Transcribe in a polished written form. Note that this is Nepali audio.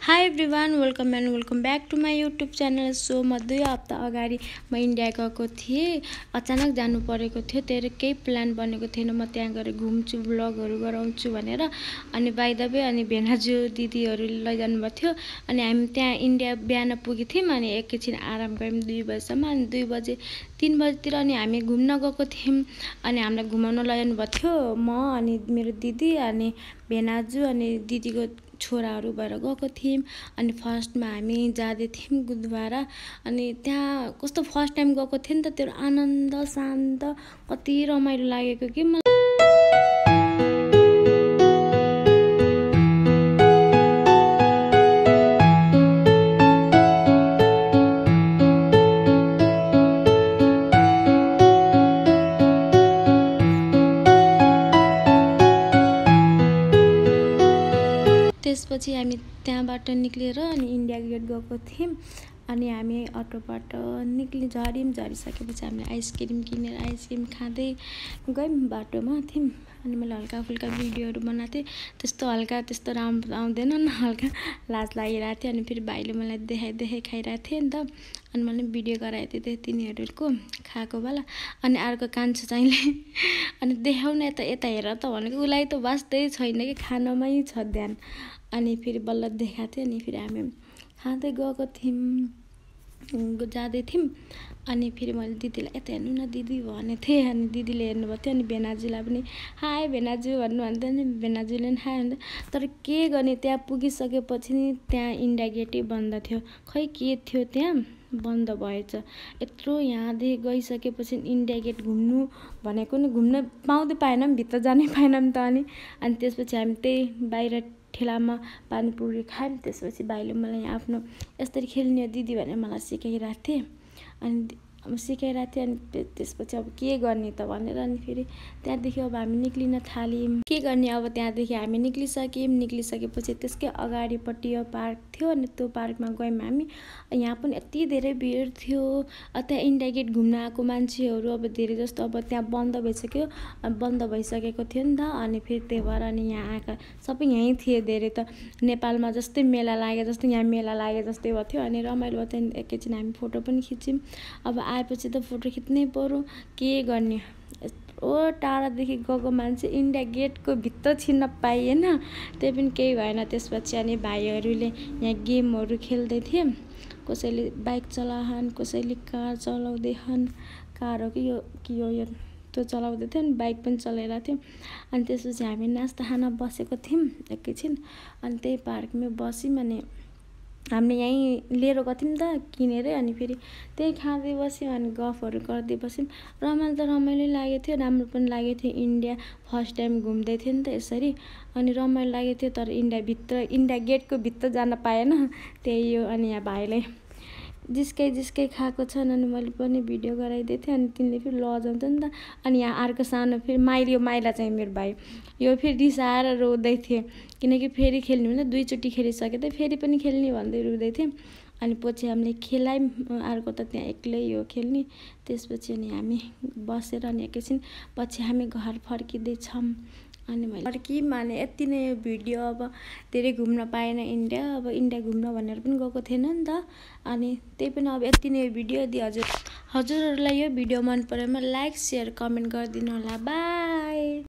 High everyone welcome and welcome back to my YouTube channel. So म 2 हप्ता अगाडि म इन्डिया गएको थिएँ। अचानक जानु परेको थियो, तर केही प्लान बनेको थिएन। म त्यहाँ गएर घुम्छु, ब्लगहरू गराउँछु भनेर। अनि बाइ द वे अनि भेनाजु दिदीहरू लैजानु भएको थियो। अनि हामी त्यहाँ इन्डिया बिहान पुगेको थियौँ। अनि एकैछिन आराम गऱ्यौँ 2 बजीसम्म। अनि 2 बजे 3 बजीतिर अनि हामी घुम्न गएको थियौँ। अनि हामीलाई घुमाउन लैजानु भएको थियो। म अनि मेरो दिदी अनि भेनाजु अनि दिदीको छोराहरू भएर गएको थियौँ। अनि फर्स्टमा हामी जाँदै थियौँ गुरुद्वारा। अनि त्यहाँ कस्तो फर्स्ट टाइम गएको थिएँ नि त, त्यो आनन्द शान्त कति रमाइलो लागेको कि मलाई। त्यसपछि हामी त्यहाँबाट निक्लेर अनि इन्डिया गेट गएको थियौँ। अनि हामी अटोबाट झरिसकेपछि हामीले आइसक्रिम किनेर आइसक्रिम खाँदै गयौँ। बाटोमा थियौँ अनि मैले हल्का फुल्का भिडियोहरू बनाएको थिएँ। त्यस्तो राम्रो आउँदैन न, हल्का लाज लागिरहेको थियो। अनि फेरि भाइले मलाई देखाइ खाइरहेको थिएँ नि त। अनि मैले भिडियो गराएको थिएँ तिनीहरूको खाएको बेला। अनि अर्को कान्छो चाहिँले अनि देखाउन यता हेर त भनेको, उसलाई त वास्तै छैन कि खानामै छ ध्यान। अनि फेरि बल्ल देखाएको थियो। अनि फेरि हामी खाँदै गएको थियौँ, जाँदै थियौँ। अनि फेरि मैले दिदीलाई यता हेर्नु न दिदी भनेको थिएँ। अनि दिदीले हेर्नुभएको थियो। अनि भेनाजुलाई पनि हाई भेनाजु भन्नुहुन्थ्यो। अनि भेनाजुले पनि हाई भन्थ्यो। तर के गर्ने, त्यहाँ पुगिसकेपछि नि त्यहाँ इन्डिया गेटै बन्द थियो। खै के थियो त्यहाँ बन्द भएछ। यत्रो यहाँदेखि गइसकेपछि इन्डिया गेट घुम्नु भनेको नि घुम्न पाएनौँ, भित्र जानै पाएनौँ त। अनि त्यसपछि हामी त्यही बाहिर ठेलामा पानीपुरी खायौँ। त्यसपछि भाइले मलाई आफ्नो यसरी खेल्ने हो दिदी भनेर मलाई सिकाइरहेको थिएँ। अनि त्यसपछि अब के गर्ने त भनेर अनि फेरि त्यहाँदेखि अब हामी निक्लिन थाल्यौँ। के गर्ने अब त्यहाँदेखि हामी निक्लिसकेपछि त्यसकै अगाडिपट्टि यो पार्क थियो। अनि त्यो पार्कमा गयौँ हामी। यहाँ पनि यति धेरै भिड थियो। त्यहाँ इन्डिया गेट घुम्न आएको मान्छेहरू अब धेरै जस्तो अब त्यहाँ बन्द भइसकेको थियो नि त। अनि फेरि त्यही भएर अनि यहाँ आएका सबै यहीँ थिए। धेरै त नेपालमा जस्तै मेला लागे जस्तै यहाँ मेला लागे जस्तै भएको थियो। अनि रमाइलो भयो। त्यहाँदेखि एकैछिन हामी फोटो पनि खिच्यौँ। अब आएपछि त फोटो खिच्नै पर्यो, के गर्ने। यत्रो टाढादेखि गएको मान्छे इन्डिया गेटको भित्र छिर्न पाइएन, त्यही पनि केही भएन। त्यसपछि अनि भाइहरूले यहाँ गेमहरू खेल्दै थिए। कसैले बाइक चलाहन्, कसैले कार चलाउँदैछन्। कार हो कि यो त्यो चलाउँदै थियो। अनि बाइक पनि चलाइरहेको थियो। अनि त्यसपछि हामी नास्ता खान बसेको थियौँ एकैछिन। अनि त्यही पार्कमै बस्यौँ। अनि हामीले यहीँ लिएर गएको थियौँ त किनेरै। अनि फेरि त्यही खाँदै बस्यौँ। अनि गफहरू गर्दै बस्यौँ। रमाइलो लागेको थियो, राम्रो पनि लागेको थियो। इन्डिया फर्स्ट टाइम घुम्दै थियो नि त यसरी। अनि रमाइलो लागेको थियो। तर इन्डिया गेटको भित्र जान पाएन, त्यही हो। अनि यहाँ भाइले जिस्काइ खाएको छन्। अनि मैले पनि भिडियो गराइदिएको थिएँ। अनि तिनले फेरि लजाउँथ्यो नि त। अनि यहाँ अर्को सानो फेरि माइला चाहिँ मेरो भाइ, यो फेरि रिसाएर रोँदै थियो। किनकि फेरि खेल्ने भने 2 चोटि खेलिसकेको थियो, फेरि पनि खेल्ने भन्दै रुँदै थियो। अनि पछि हामीले खेलायौँ। अर्को त त्यहाँ एक्लै हो खेल्ने। त्यसपछि अनि हामी बसेर अनि एकैछिन पछि हामी घर फर्किँदैछौँ। अनि मैले माने यति नै भिडियो। अब धेरै घुम्न पाएन इन्डिया। अब इन्डिया घुम्न भनेर पनि गएको थिएन नि त। अनि त्यही पनि अब यति नै भिडियो। यदि हजुरहरूलाई यो भिडियो मन परेमा लाइक, सेयर, कमेन्ट गरिदिनु होला। बाई।